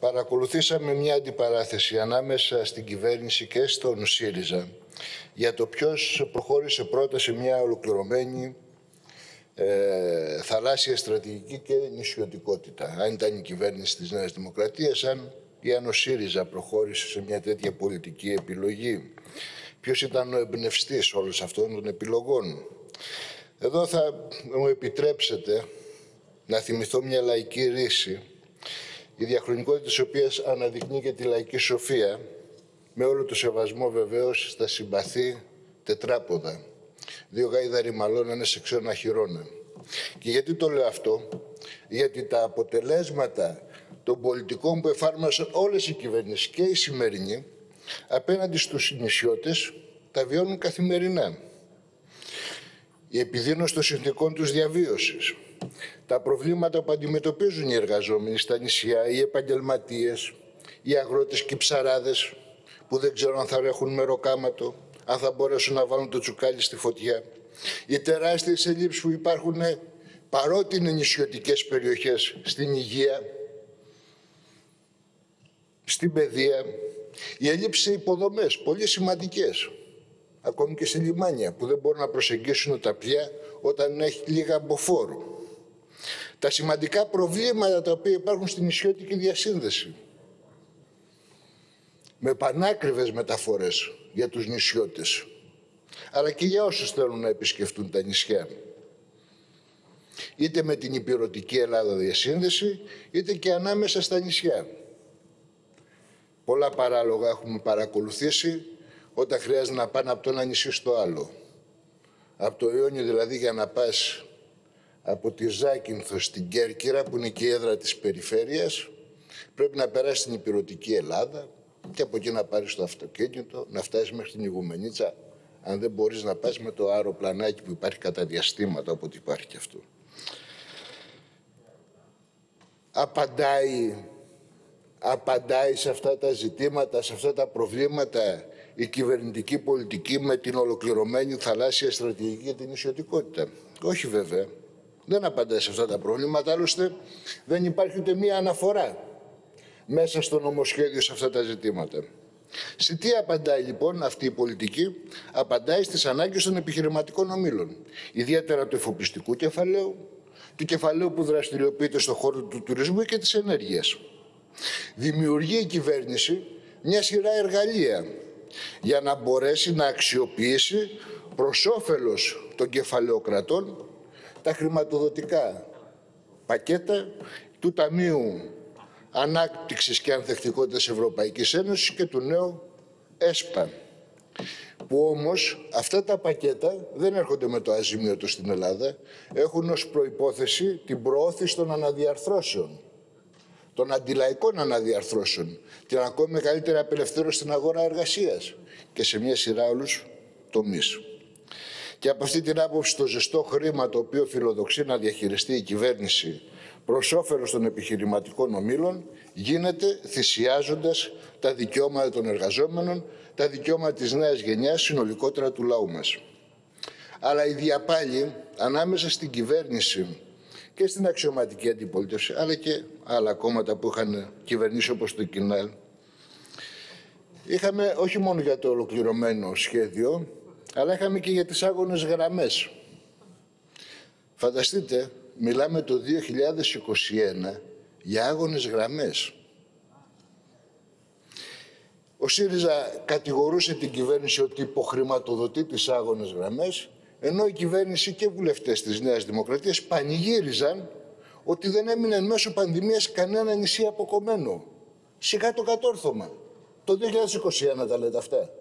Παρακολουθήσαμε μια αντιπαράθεση ανάμεσα στην κυβέρνηση και στον ΣΥΡΙΖΑ για το ποιος προχώρησε πρώτα σε μια ολοκληρωμένη θαλάσσια στρατηγική και νησιωτικότητα. Αν ήταν η κυβέρνηση της Νέας Δημοκρατίας, αν ο ΣΥΡΙΖΑ προχώρησε σε μια τέτοια πολιτική επιλογή. Ποιος ήταν ο εμπνευστής όλων αυτών των επιλογών. Εδώ θα μου επιτρέψετε να θυμηθώ μια λαϊκή ρίση, η διαχρονικότητα της οποίας αναδεικνύει και τη λαϊκή σοφία, με όλο το σεβασμό βεβαίως στα συμπαθή τετράποδα. Δύο γάιδαροι μαλώνανε σε ξένα χειρόνα. Και γιατί το λέω αυτό? Γιατί τα αποτελέσματα των πολιτικών που εφάρμοσαν όλες οι κυβερνήσεις και η σημερινή απέναντι στους νησιώτες τα βιώνουν καθημερινά. Η επιδείνωση των συνθηκών τους διαβίωσης, τα προβλήματα που αντιμετωπίζουν οι εργαζόμενοι στα νησιά, οι επαγγελματίες, οι αγρότες και οι ψαράδες που δεν ξέρουν αν θα έχουν μεροκάματο, αν θα μπορέσουν να βάλουν το τσουκάλι στη φωτιά, οι τεράστιες ελλείψεις που υπάρχουν παρότι είναι νησιωτικές περιοχές, στην υγεία, στην παιδεία, οι ελλείψεις σε υποδομές, πολύ σημαντικές, ακόμη και στη λιμάνια, που δεν μπορούν να προσεγγίσουν τα πλοία όταν έχει λίγα αμποφόρου. Τα σημαντικά προβλήματα τα οποία υπάρχουν στην νησιώτικη διασύνδεση, με πανάκριβες μεταφορές για τους νησιώτες, αλλά και για όσους θέλουν να επισκεφτούν τα νησιά. Είτε με την ηπειρωτική Ελλάδα διασύνδεση, είτε και ανάμεσα στα νησιά. Πολλά παράλογα έχουμε παρακολουθήσει όταν χρειάζεται να πάνε από το ένα νησί στο άλλο. Από το Ιόνιο δηλαδή, για να πας από τη Ζάκυνθο στην Κέρκυρα, που είναι και η έδρα της περιφέρειας, πρέπει να περάσεις στην ηπειρωτική Ελλάδα και από εκεί να πάρεις το αυτοκίνητο, να φτάσεις μέχρι την Ιγουμενίτσα, αν δεν μπορείς να πας με το αεροπλανάκι που υπάρχει κατά διαστήματα, όποτε υπάρχει και αυτό. Απαντάει σε αυτά τα ζητήματα, σε αυτά τα προβλήματα η κυβερνητική πολιτική με την ολοκληρωμένη θαλάσσια στρατηγική για την νησιωτικότητα? Όχι βέβαια. Δεν απαντάει σε αυτά τα προβλήματα, άλλωστε δεν υπάρχει ούτε μία αναφορά μέσα στο νομοσχέδιο σε αυτά τα ζητήματα. Σε τι απαντάει λοιπόν αυτή η πολιτική? Απαντάει στις ανάγκες των επιχειρηματικών ομίλων, ιδιαίτερα του εφοπλιστικού κεφαλαίου, του κεφαλαίου που δραστηριοποιείται στον χώρο του τουρισμού και της ενέργειας. Δημιουργεί η κυβέρνηση μια σειρά εργαλεία για να μπορέσει να αξιοποιήσει προς όφελος των κεφαλαιοκρατών τα χρηματοδοτικά πακέτα του Ταμείου Ανάπτυξης και Ανθεκτικότητας Ευρωπαϊκής Ένωσης και του νέου ΕΣΠΑ. Που όμως αυτά τα πακέτα δεν έρχονται με το αζημίωτο στην Ελλάδα, έχουν ως προϋπόθεση την προώθηση των αναδιαρθρώσεων, των αντιλαϊκών αναδιαρθρώσεων, την ακόμη μεγαλύτερη απελευθέρωση στην αγορά εργασίας και σε μια σειρά άλλους τομείς. Και από αυτή την άποψη το ζεστό χρήμα το οποίο φιλοδοξεί να διαχειριστεί η κυβέρνηση προς όφελος των επιχειρηματικών ομίλων γίνεται θυσιάζοντας τα δικαιώματα των εργαζόμενων, τα δικαιώματα της νέας γενιάς, συνολικότερα του λαού μας. Αλλά η διαπάλη ανάμεσα στην κυβέρνηση και στην αξιωματική αντιπολίτευση, αλλά και άλλα κόμματα που είχαν κυβερνήσει όπως το ΚΙΝΑΛ, είχαμε όχι μόνο για το ολοκληρωμένο σχέδιο, αλλά είχαμε και για τις άγονες γραμμές. Φανταστείτε, μιλάμε το 2021 για άγονες γραμμές. Ο ΣΥΡΙΖΑ κατηγορούσε την κυβέρνηση ότι υποχρηματοδοτεί τις άγονες γραμμές, ενώ η κυβέρνηση και βουλευτές της Νέας Δημοκρατίας πανηγύριζαν ότι δεν έμεινε εν μέσω πανδημίας κανένα νησί αποκομμένο. Σιγά το κατόρθωμα. Το 2021 τα λέτε αυτά.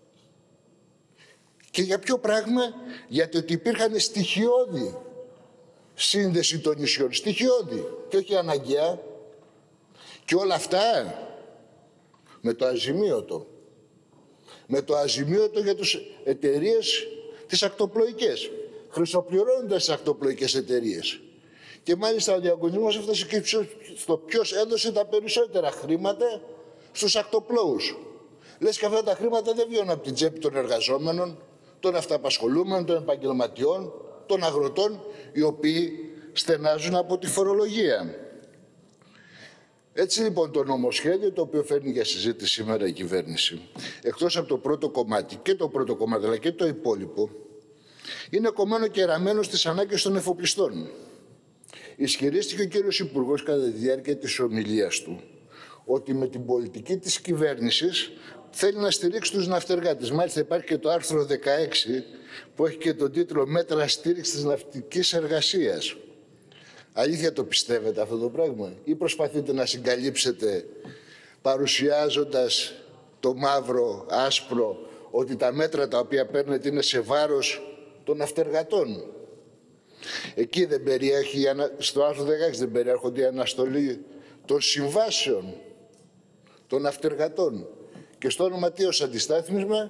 Και για ποιο πράγμα? Γιατί ότι υπήρχαν στοιχειώδη σύνδεση των νησιών. Στοιχειώδη και όχι αναγκαία. Και όλα αυτά με το αζημίωτο. Με το αζημίωτο για τις εταιρείες τις ακτοπλοϊκές. Χρυσοπληρώνοντας τις ακτοπλοϊκές εταιρείες. Και μάλιστα ο διαγωνισμός έφτασε και στο ποιος έδωσε τα περισσότερα χρήματα στους ακτοπλώους. Λες και αυτά τα χρήματα δεν βγαίνουν από την τσέπη των εργαζόμενων, των αυταπασχολούμενων, των επαγγελματιών, των αγροτών, οι οποίοι στενάζουν από τη φορολογία. Έτσι λοιπόν το νομοσχέδιο το οποίο φέρνει για συζήτηση σήμερα η κυβέρνηση, εκτός από το πρώτο κομμάτι και το πρώτο κομμάτι αλλά και το υπόλοιπο, είναι κομμένο και ραμμένο στις ανάγκες των εφοπλιστών. Ισχυρίστηκε ο κύριος Υπουργός κατά τη διάρκεια της ομιλίας του ότι με την πολιτική της κυβέρνησης θέλει να στηρίξει τους ναυτεργάτες. Μάλιστα υπάρχει και το άρθρο 16 που έχει και τον τίτλο «Μέτρα στήριξης της ναυτικής εργασίας». Αλήθεια το πιστεύετε αυτό το πράγμα ή προσπαθείτε να συγκαλύψετε παρουσιάζοντας το μαύρο, άσπρο, ότι τα μέτρα τα οποία παίρνετε είναι σε βάρος των ναυτεργατών? Εκεί δεν περιέχει, στο άρθρο 16 δεν περιέχονται η αναστολή των συμβάσεων των ναυτεργατών και στο όνομα τι ως αντιστάθμισμα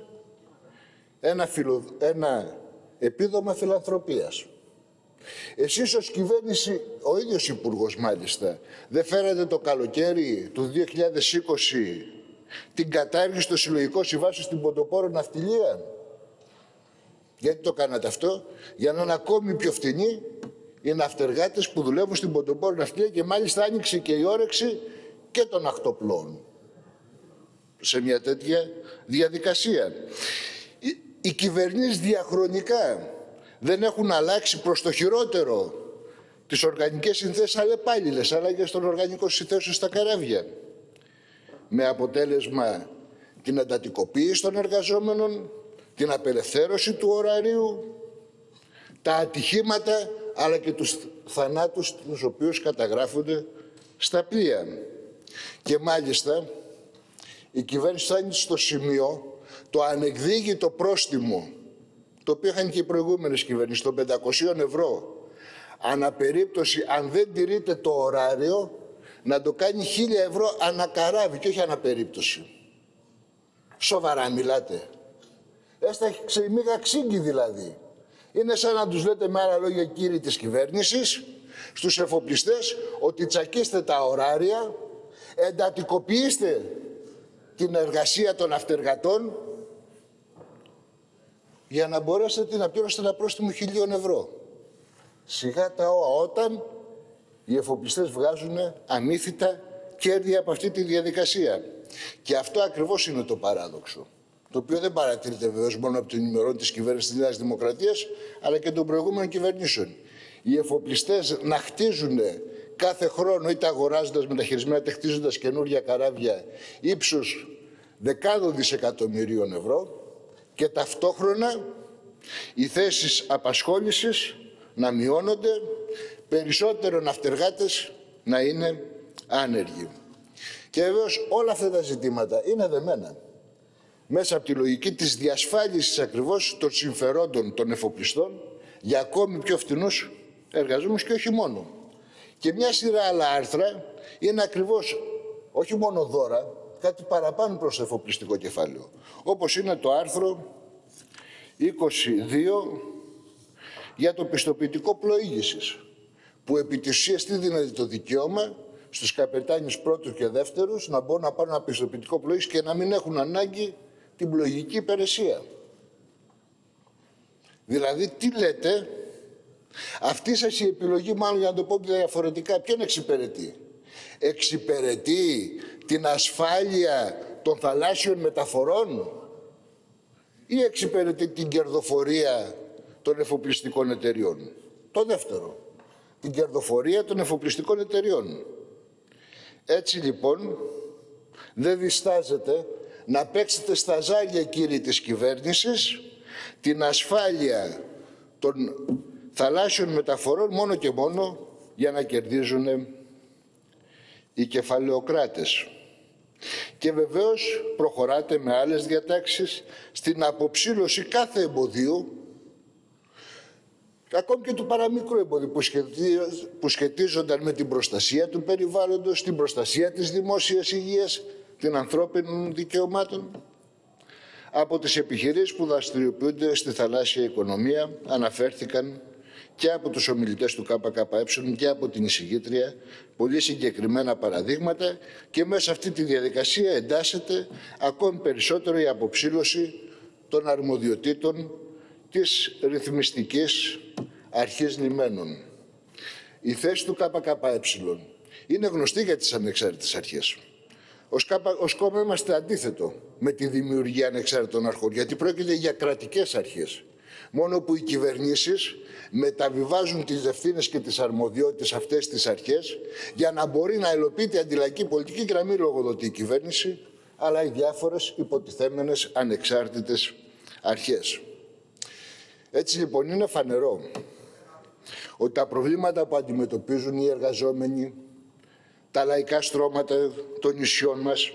ένα επίδομα φιλανθρωπίας. Εσείς ως κυβέρνηση, ο ίδιος Υπουργός μάλιστα, δεν φέρατε το καλοκαίρι του 2020 την κατάργηση των συλλογικών συμβάσεων στην ποντοπόρο ναυτιλία? Γιατί το κάνατε αυτό? Για να είναι ακόμη πιο φτηνοί οι ναυτεργάτες που δουλεύουν στην ποντοπόρο ναυτιλία και μάλιστα άνοιξε και η όρεξη και των ακτοπλών σε μια τέτοια διαδικασία. Οι κυβερνήσεις διαχρονικά δεν έχουν αλλάξει προς το χειρότερο τις οργανικές συνθέσεις αλλεπάλληλες, αλλαγές των οργανικών συνθέσεων στα καράβια. Με αποτέλεσμα την εντατικοποίηση των εργαζόμενων, την απελευθέρωση του ωραρίου, τα ατυχήματα, αλλά και τους θανάτους τους οποίους καταγράφονται στα πλοία. Και μάλιστα η κυβέρνηση φτάνει στο σημείο το ανεκδίκητο πρόστιμο, το οποίο είχαν και οι προηγούμενες κυβερνήσεις, των 500 ευρώ, αναπερίπτωση, αν δεν τηρείται το ωράριο, να το κάνει 1.000 ευρώ ανακαράβι και όχι αναπερίπτωση. Σοβαρά μιλάτε? Έσταξε η μίγα ξύγκη δηλαδή. Είναι σαν να τους λέτε με άλλα λόγια, κύριοι της κυβέρνησης, στους εφοπλιστές, ότι τσακίστε τα ωράρια, εντατικοποιήστε την εργασία των ναυτεργατών για να μπορέσετε να πληρώσετε ένα πρόστιμο 1.000 ευρώ. Σιγά τα όταν οι εφοπλιστές βγάζουν αμύθιτα κέρδη από αυτή τη διαδικασία. Και αυτό ακριβώς είναι το παράδοξο, το οποίο δεν παρατηρείται βεβαίως μόνο από την ημερών της κυβέρνησης της Νέας Δημοκρατίας, αλλά και των προηγούμενων κυβερνήσεων. Οι εφοπλιστές να χτίζουν κάθε χρόνο, είτε αγοράζοντας μεταχειρισμένα, είτε χτίζοντας καινούργια καράβια ύψους δεκάδων δισεκατομμυρίων ευρώ, και ταυτόχρονα οι θέσεις απασχόλησης να μειώνονται, περισσότερο ναυτεργάτες να είναι άνεργοι. Και βεβαίως όλα αυτά τα ζητήματα είναι δεμένα μέσα από τη λογική της διασφάλισης ακριβώς των συμφερόντων των εφοπλιστών για ακόμη πιο φτηνούς εργαζόμενους και όχι μόνο. Και μια σειρά άλλα άρθρα είναι ακριβώς όχι μόνο δώρα, κάτι παραπάνω προς το εφοπλιστικό κεφάλαιο. Όπως είναι το άρθρο 22 για το πιστοποιητικό πλοήγησης, που επί της ουσίας τι δίνεται το δικαίωμα στους καπετάνιους πρώτους και δεύτερους να μπορούν να πάρουν ένα πιστοποιητικό πλοήγησης και να μην έχουν ανάγκη την πλοηγική υπηρεσία. Δηλαδή, τι λέτε, αυτή σας η επιλογή, μάλλον για να το πω διαφορετικά, ποιον εξυπηρετεί? Εξυπηρετεί την ασφάλεια των θαλάσσιων μεταφορών ή εξυπηρετεί την κερδοφορία των εφοπλιστικών εταιριών? Το δεύτερο, την κερδοφορία των εφοπλιστικών εταιριών. Έτσι λοιπόν δεν διστάζετε να παίξετε στα ζάλια, κύριοι της κυβέρνησης, την ασφάλεια των θαλάσσιων μεταφορών μόνο και μόνο για να κερδίζουν οι κεφαλαιοκράτες. Και βεβαίως προχωράτε με άλλες διατάξεις στην αποψήλωση κάθε εμποδίου, ακόμη και του παραμικρού εμποδίου που σχετίζονταν με την προστασία του περιβάλλοντος, την προστασία της δημόσιας υγείας, των ανθρώπινων δικαιωμάτων. Από τις επιχειρήσεις που δραστηριοποιούνται στη θαλάσσια οικονομία αναφέρθηκαν και από τους ομιλητές του ΚΚΕ και από την εισηγήτρια πολύ συγκεκριμένα παραδείγματα, και μέσα σε αυτή τη διαδικασία εντάσσεται ακόμη περισσότερο η αποψήλωση των αρμοδιοτήτων της ρυθμιστικής αρχής λιμένων. Η θέση του ΚΚΕ είναι γνωστή για τις ανεξάρτητες αρχές. Ως κόμμα είμαστε αντίθετο με τη δημιουργία ανεξάρτητων αρχών, γιατί πρόκειται για κρατικές αρχές. Μόνο που οι κυβερνήσεις μεταβιβάζουν τις ευθύνες και τις αρμοδιότητες αυτές τις αρχές για να μπορεί να υλοποιείται η αντιλαϊκή πολιτική και να μην λογοδοτεί η κυβέρνηση, αλλά οι διάφορες υποτιθέμενες ανεξάρτητες αρχές. Έτσι λοιπόν είναι φανερό ότι τα προβλήματα που αντιμετωπίζουν οι εργαζόμενοι, τα λαϊκά στρώματα των νησιών μας,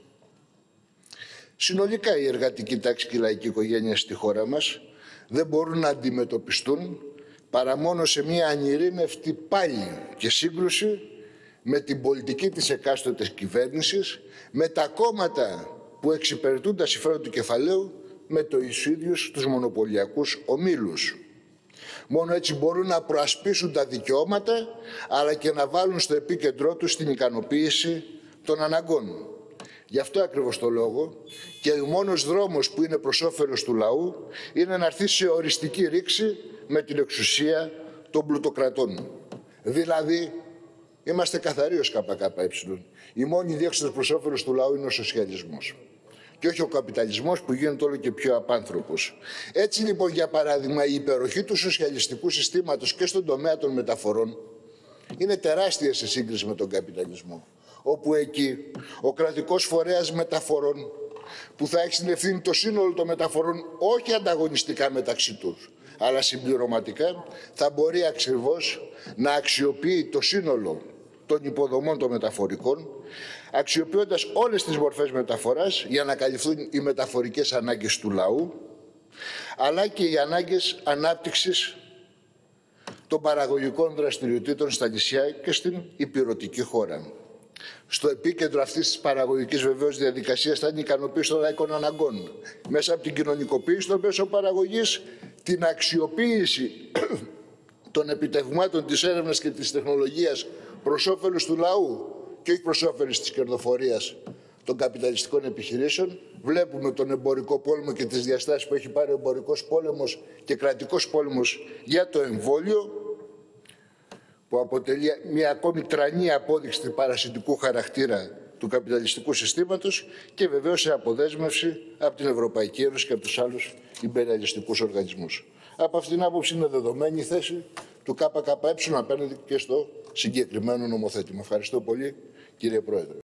συνολικά η εργατική τάξη και η λαϊκή οικογένεια στη χώρα μας, δεν μπορούν να αντιμετωπιστούν παρά μόνο σε μια ανειρήνευτη πάλη και σύγκρουση με την πολιτική της εκάστοτε κυβέρνησης, με τα κόμματα που εξυπηρετούν τα συμφέροντα του κεφαλαίου, με τους ίδιους τους μονοπωλιακούς ομίλους. Μόνο έτσι μπορούν να προασπίσουν τα δικαιώματα, αλλά και να βάλουν στο επίκεντρό τους την ικανοποίηση των αναγκών. Γι' αυτό ακριβώς το λόγο και ο μόνος δρόμος που είναι προς όφελος του λαού είναι να έρθει σε οριστική ρήξη με την εξουσία των πλουτοκρατών. Δηλαδή, είμαστε καθαροί ως ΚΚΕ. Η μόνη διέξοδος προς όφελος του λαού είναι ο σοσιαλισμός. Και όχι ο καπιταλισμός που γίνεται όλο και πιο απάνθρωπος. Έτσι λοιπόν, για παράδειγμα, η υπεροχή του σοσιαλιστικού συστήματος και στον τομέα των μεταφορών είναι τεράστια σε σύγκριση με τον καπιταλισμό. Όπου εκεί ο κρατικός φορέας μεταφορών, που θα έχει στην ευθύνη το σύνολο των μεταφορών, όχι ανταγωνιστικά μεταξύ τους, αλλά συμπληρωματικά, θα μπορεί ακριβώς να αξιοποιεί το σύνολο των υποδομών των μεταφορικών, αξιοποιώντας όλες τις μορφές μεταφοράς για να καλυφθούν οι μεταφορικές ανάγκες του λαού, αλλά και οι ανάγκες ανάπτυξης των παραγωγικών δραστηριοτήτων στα νησιά και στην ηπειρωτική χώρα. Στο επίκεντρο αυτής της παραγωγικής βεβαίως διαδικασίας θα είναι η ικανοποίηση των λαϊκών αναγκών. Μέσα από την κοινωνικοποίηση των μέσων παραγωγής, την αξιοποίηση των επιτευγμάτων της έρευνας και της τεχνολογίας προς όφελος του λαού και όχι προς όφελος της κερδοφορίας των καπιταλιστικών επιχειρήσεων. Βλέπουμε τον εμπορικό πόλεμο και τις διαστάσεις που έχει πάρει ο εμπορικός πόλεμος και κρατικός πόλεμος για το εμβόλιο, που αποτελεί μια ακόμη τρανή απόδειξη του παρασιτικού χαρακτήρα του καπιταλιστικού συστήματος και βεβαίως σε αποδέσμευση από την Ευρωπαϊκή Ένωση και από τους άλλους ιμπεριαλιστικούς οργανισμούς. Από αυτήν την άποψη είναι δεδομένη η θέση του ΚΚΕ απέναντι και στο συγκεκριμένο νομοθέτημα. Ευχαριστώ πολύ, κύριε Πρόεδρε.